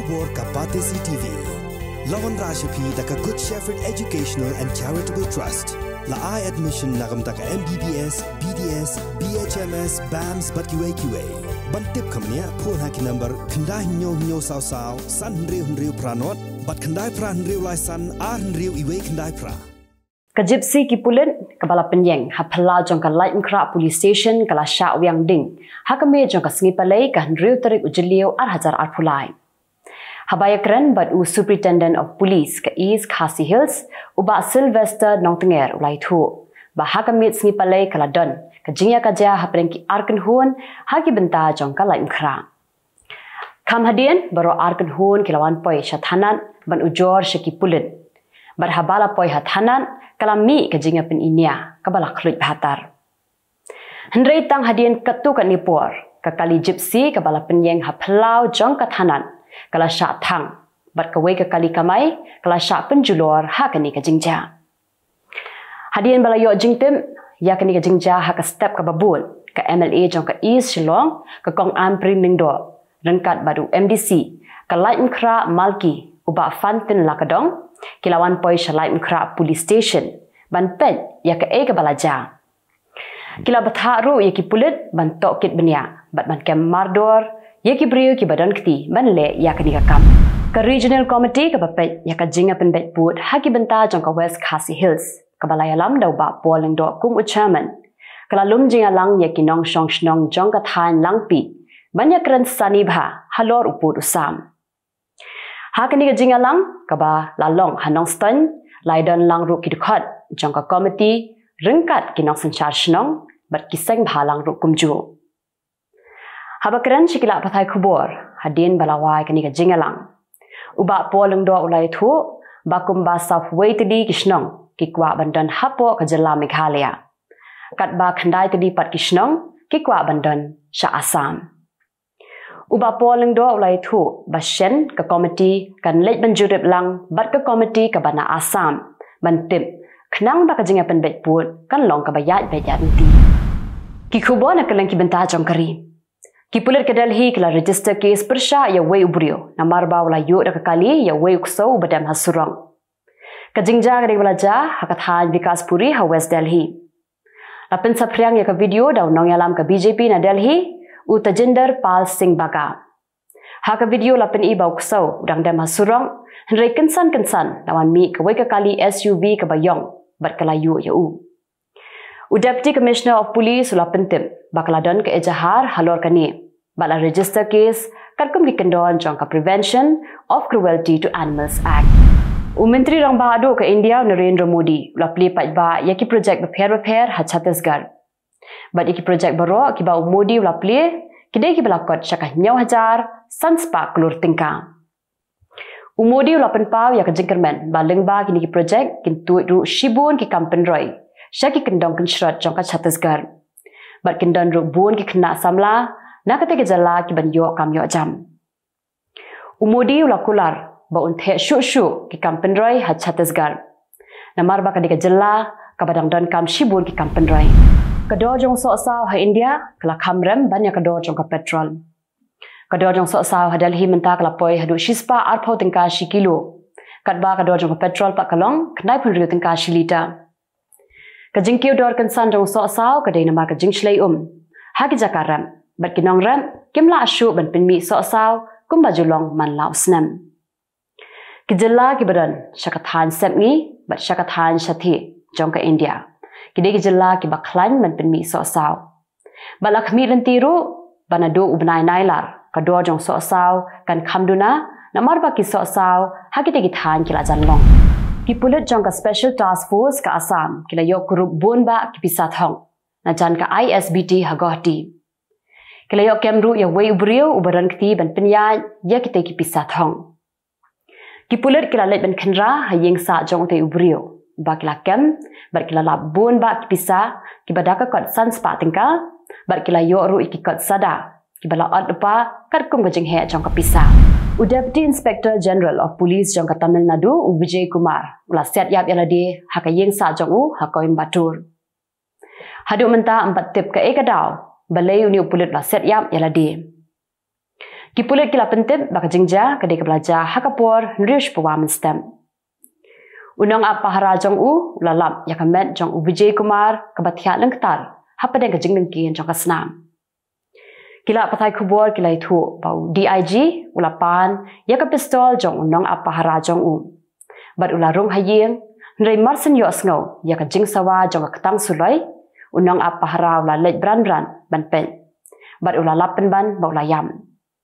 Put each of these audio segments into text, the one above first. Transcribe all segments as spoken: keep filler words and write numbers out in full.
Khubor ka Pyrthei T V. Lawan Rashapi taka Good Shepherd Educational and Charitable Trust. La I admission nagam taka M B B S, B D S, B H M S, B A M S but Q A Q A. Bantip kamnya phone haki number kanda hinyo hinyo saw saw san hendriu hendriu pranot but kandai pra hendriu laisan ar hendriu iwe kandai pra. Kajipsi kipulen kabala penyeng hapala jong ka light mkra police station kala sha wiang ding hakame jong ka snipalai ka hendriu tarik ujeliu ar hajar ar pulai habaya kren but u superintendent of police ka East Khasi Hills uba Sylvester Nongtenger ulai thu ba hakame snipalai kala don ka jingya ka ja hapren ki arkan hun haki benta jong ka light mkra kam hadien baro arkan hun kilawan poi shathanan ban ujor shakipulen bar habala poi hathanan kalami kajinga pen inia kabala khluit bhatar hendrei tang hadien katu ka nipor ka kali gypsy kabala penyeng haplau jong kathanan kala sha thang bat ka wei ka kali kamai kala sha penjulor ha kani ka jingja hadien bala yo jingtem ya kani ka jingja ha ka step ka babul ka M L A jong ka East Shillong ka kong am pring do rengkat baru M D C ka light mkra malki uba fantin lakadong kilawan poi shalai mkra police station ban pen ya ka e ka balaja kila batharu ya ki pulit ban tokit benya bat ban kem mardor ya ki brio ki badan kti ban le ya ka ni ka kam ka regional committee ka bapet ya ka jinga pen bet put ha ki benta jong ka West Khasi Hills ka balaya lam dau ba polling do kum uchaman kala lum jinga lang ya ki nong shong shnong jong ka than lang pi ban ya kran sani bha halor upur usam hakani ka jinga lang kaba lalong hanong stan laidon lang ru ki dukhat jong ka committee rengkat ki nong sanchar shnong bat ki seng bhalang ru kumju habakran chikila pathai Khubor hadin balawai kani ka jinga lang uba polung do ulai thu bakum ba south way tidi kishnong ki kwa bandan hapo ka Jylla Meghalaya kat ba khandai tidi pat kishnong ki kwa bandan sha Assam uba polling do ulai thu bashen ka committee kan leit banjurip lang bat ka committee ka bana Assam bantip khnang ba ka jinga pen bet put kan long ka bayat bayat nti ki Khubor na kalang ki benta jong kari ki pulir ka Delhi kala register case persha ya wei ubrio namar ba ulai yo da ka kali ya wei ukso badam hasurong ka jingja ka wala ja hakathan vikas puri ha West Delhi lapen sapriang ya ka video daw nong yalam ka B J P na Delhi u Tajinder Pal Singh Baga. Haka video lapen iba uksaw udang dem hasurong henrei kensan kensan lawan mi kawai ka kali S U V ka bayong bat kalayu ya u. U Deputy Commissioner of Police lapen tim bakladon ka ejahar halor kani bala register case katkum dikendon jong ka Prevention of Cruelty to Animals Act. U Menteri Rang Bahadu ka India Narendra Modi lapli pat ba yaki project beper beper ha Chhattisgarh. But iki project baro ki ba Modi ula pli kidai ki balakot syakah nyau hajar sanspa kelur tingka Modi ula penpau ya ka jingkermen ba lengba kini ki project kin tuit ru shibun ki kampen roi syaki kendong kenshrot jong ka Chhattisgarh but kendon ru bun ki kena samla na kate ke Jylla ki ban yo kam yo jam Modi ula kular ba unthe shu shu ki kampen roi ha Chhattisgarh namar ba ka di ke Jylla ka badang don kam shibun ki kampen roi Kado jong sok saw ha India kala kamrem banyak kado jong ka petrol. Kado jong sok saw ha Delhi menta kala poi hadu shispa arpau tingka shi kilo. Kadba kado jong ka petrol pak kalong knai pun riu tingka shi liter. Kajingkiu dor kensan jong sok saw kadai nama kajing shlei um. Ha ki jakaram bat kinong ram kimla ashu ban pinmi sok saw kum bajulong man lau snem. Ki Jylla ki badan syakathan semngi bat syakathan shathi jong ka India. Kidai ki Jylla ki baklan man penmi sok saw. Bala khmi rentiru banado ubnai nailar kado jong sok saw kan khamduna namar ba ki sok saw hakite ki than kila janlong. Ki pulit jong ka special task force ka Assam kila yok grup bon ba ki pisat hong na jan ka I S B T hagohti. Kila yok kemru ya wei ubrio ubaran kti ban penya ya kite ki pisat hong. Ki pulit kila let ban khenra hayeng sa jong te ubrio. Bakila kem, bakila labun bak pisa, kibadaka kot sanspa tingka, bakila yoru ikikot sada, kibala ot lupa, karkum gajeng he jong kapisa. U Deputy Inspector General of Police jong ka Tamil Nadu, U Vijay Kumar, ula set yap yaladi, haka yeng sa jong u, hakoim batur. Hadu menta empat tip ke ekadaw, balay uni upulit ula set yap yaladi. Kipulit kila pentip baka jingja kadai kebelajar hakapor nriush pawaman stem. Unang apa harajong u lalap yakamet jong u Vijay Kumar kabathiat lengtar hapadeng ka jinglengkian jong kasnam. Kila Pyrthei Khubor kila itu bau D I G ulapan yaka pistol jong unang apa harajong u. Bat ularung hayeng nrei marsen yo asngau yaka jingsawa jong katang sulai unang apa haraw la lej bran-bran ban pen. Bat ulalapen ban bau layam.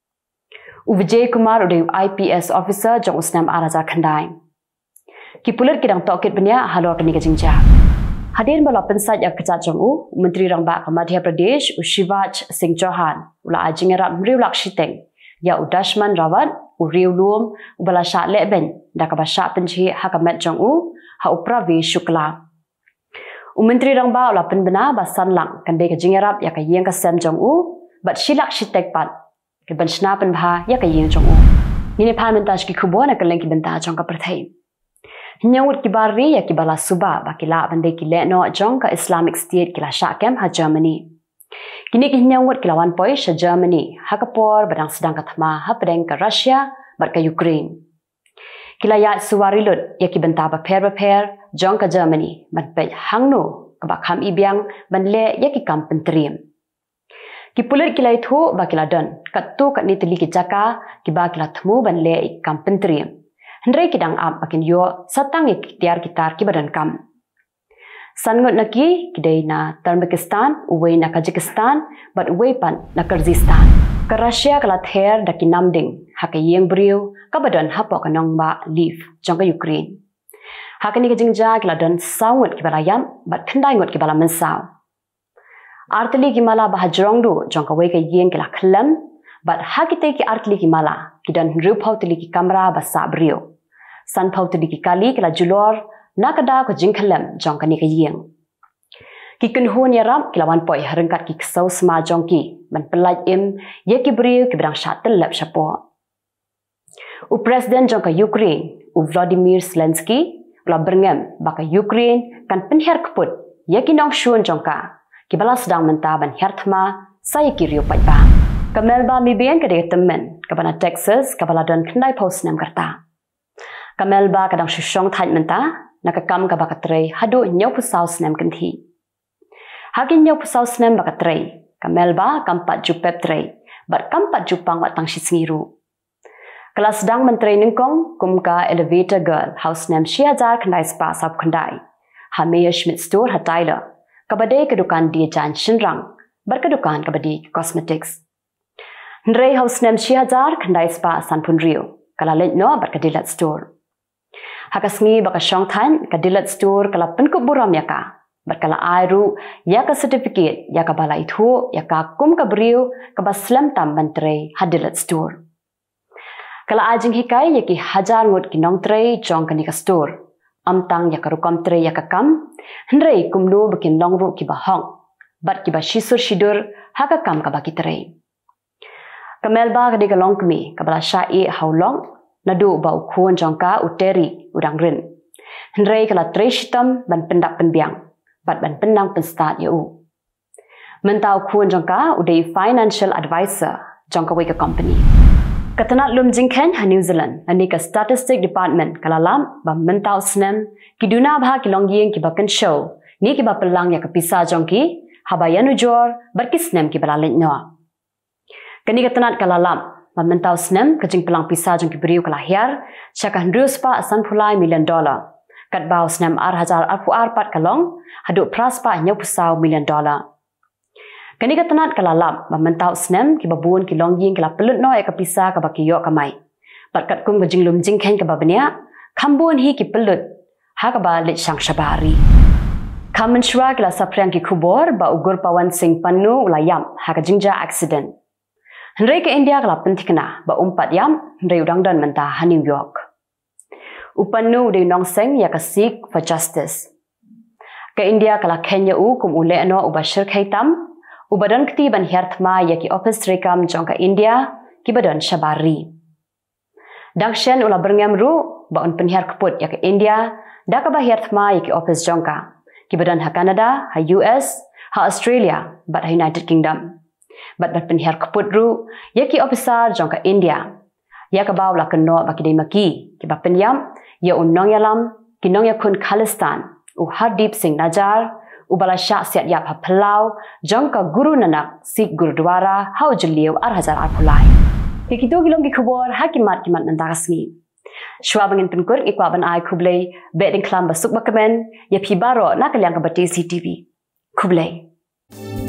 U Vijay Kumar udah I P S officer jong usnam araja khandai. Kipulit kidang tokit benya halor kini kajingja. Hadir bala pensat yang kejat jong u Menteri Rangbak Madhya Pradesh u Shivaj Singh Chauhan ula ajingerat mriu lakshiteng ya u Dashman Rawat u riu lum u bala syak leben da ka basyak penci hakamet jong u ha u Pravi Shukla. U Menteri Rangbak ula penbena basan lang kandai kajingerat ya ka yeng ka sem jong u bat shilak shitek pat ke benchna penbha ya ka yeng jong u. Ini parliamentas ki Khubor na Kylleng ki benta jong ka Pyrthei. Nyawut kibari ya kibala suba bakila bandai kile no jong ka Islamic State kila syakem ha Germany. Kini ki nyawut kilawan poi sha Germany ha kapor badang sedang kathma ha pedeng ka Russia bat ka Ukraine. Kila ya suwarilut ya kibenta ba per per jong ka Germany bat pe hangno ka bakham ibyang banle ya ki kam pentriam. Kipulit kila itu bakila don katu kat ni teli ki jaka ki bakila thmu banle ik kam pentriam. Hendrai kidang ap makin yo satang ikhtiar kitar ki badan kam. Sangot naki kidai na Tajikistan, uwei na Kazakhstan, bat uwei pan na Kyrgyzstan. Ka Russia kala ther da ki namding haka yeng briu ka badan hapo ka nong ba leaf jong ka Ukraine. Haka ni ka jingja kila don sangot ki balayam bat khandai ngot ki bala mensaw. Artli ki mala bahajrong du jong ka wei ka yeng kila khlam bat hakite ki artli ki mala kidan riu pautli ki kamera basa briu. San pautli ki kali kila julor nakada ko jingkhalem jong kani ka yeng. Ki kunhun ya ram kilawan poi harengkat ki ksau sma jong ki ban pelaj im ye ki briu ki brang shatel lep shapo. U president jong ka Ukraine u Vladimir Zelensky ula berngem baka Ukraine kan penher keput ye ki nong shun jong ka ki bala sedang menta ban herthma saya ki riu pai ba. Ka Melba mibian ka de temen ka bana Texas ka bala don khnai post nam karta. Ka Melba kadang shushong thaj menta nakakam ka bakatrei hadu nyau pusau snem kanthi. Hagin nyau pusau snem bakatrei ka Melba kampat jupep trei bat kampat jupang wat tang shingiru. Kelas sedang menteri ningkong kumka elevator girl house nem shiajar khandai spa sab khandai. Hamaya Schmidt store ha Tyler kabade ke dukan dia jan shinrang bar ke dukan kabadi cosmetics. Ndrei house nem shiajar khandai spa sanpun rio kala let no bar ke dilat store. Hakasngi baka shong than ka dilat store kala penkup buram yaka bat kala airu yaka certificate yaka bala itu yaka kum ka brio ka baslam tam menteri ha dilat store. Kala ajing hikai yaki hajar ngut ki nong trei jong kani ka store amtang yaka rukam trei yaka kam hendrei kumno bakin longru ki bahong bat ki ba shisur shidur haka kam ka baki trei. Kamelba kadi ka longkmi ka bala syai haulong nadu ba ukhuan jongka uteri udang rin. Hendrei kala trei shitam ban pendak penbiang bat ban pendang penstat yu. Mentau ukhuan jongka udai financial advisor jongka weka company. Katanat lum jingken ha New Zealand ani ka statistic department kala lam ba mentau snem ki duna bha ki longyeng ki bakan show ni ki ba pelang ya ka pisa jongki habayanu jor barki snem ki bala lent no. Kani katanat kala lam Mentau snem kajing pelang pisa jong kiberiu kalahiar syaka hendrus pa asan pulai million dollar. Kat bau snem ar hajar arpu arpat kalong haduk pras pa nyau pusau million dollar. Kani katanat kalalap mentau snem kibabun kilong ying kala pelut no ya kapisa kabaki yok kamai. Pat kat kum kajing lum jing ken kababania kambun hi ki pelut ha kaba lit syang syabari. Kamen shwa kala sapriang ki Khubor ba ugur pawan sing panu ulayam ha kajingja accident. Hendrei ke India kala pentikna ba umpat yam hendrei udang dan menta ha New York. Upanu de nong seng ya ka seek for justice. Ke India kala Kenya u kum ule no ubashir khaitam ubadan kti ban herthma ya ki office rekam jong ka India ki badan shabari. Dangshen ula berngam ru ba un penher keput ya ke India da ka ba herthma ya ki office jong ka ki badan ha Canada ha U S ha Australia bat ha United Kingdom. Bat bat penher keputru, ya ki officer jong ka India. Ya ka baw la keno baki dei maki, ki ba penyam, ya unong yalam, ki nong ya kun Khalistan, u Hardip Singh Najar, u bala syak siat yap ha Pelau, jong ka Guru Nanak, Sikh Gurudwara, hau jeliu ar hajar ar pulai. Ki kitu gilong ki Khubor, hakimat kimat nandagasni. Shwa bangin penkur ikwa ban ai Kublai, be ding klam basuk bakamen, ya pi baro na kalyang ka bati C T V. Kublai.